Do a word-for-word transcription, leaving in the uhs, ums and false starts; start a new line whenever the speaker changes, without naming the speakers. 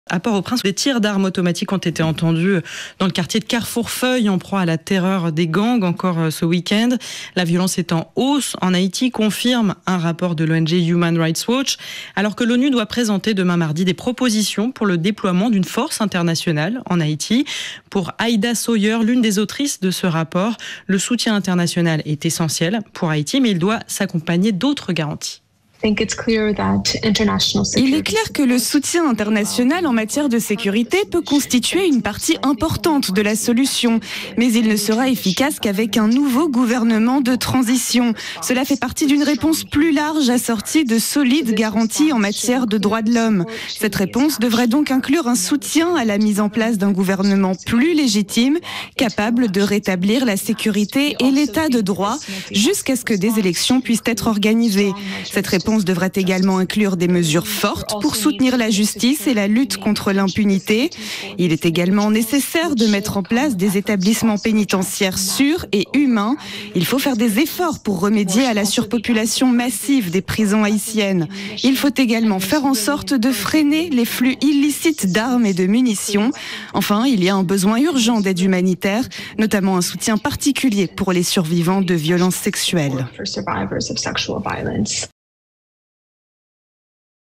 À Port-au-Prince, des tirs d'armes automatiques ont été entendus dans le quartier de Carrefour-Feuille, en proie à la terreur des gangs encore ce week-end. La violence est en hausse en Haïti, confirme un rapport de l'O N G Human Rights Watch, alors que l'ONU doit présenter demain mardi des propositions pour le déploiement d'une force internationale en Haïti. Pour Aïda Sawyer, l'une des autrices de ce rapport, le soutien international est essentiel pour Haïti, mais il doit s'accompagner d'autres garanties.
Il est clair que le soutien international en matière de sécurité peut constituer une partie importante de la solution, mais il ne sera efficace qu'avec un nouveau gouvernement de transition. Cela fait partie d'une réponse plus large assortie de solides garanties en matière de droits de l'homme. Cette réponse devrait donc inclure un soutien à la mise en place d'un gouvernement plus légitime, capable de rétablir la sécurité et l'état de droit jusqu'à ce que des élections puissent être organisées. Cette réponse devrait également inclure des mesures fortes pour soutenir la justice et la lutte contre l'impunité. Il est également nécessaire de mettre en place des établissements pénitentiaires sûrs et humains. Il faut faire des efforts pour remédier à la surpopulation massive des prisons haïtiennes. Il faut également faire en sorte de freiner les flux illicites d'armes et de munitions. Enfin, il y a un besoin urgent d'aide humanitaire, notamment un soutien particulier pour les survivants de violences sexuelles.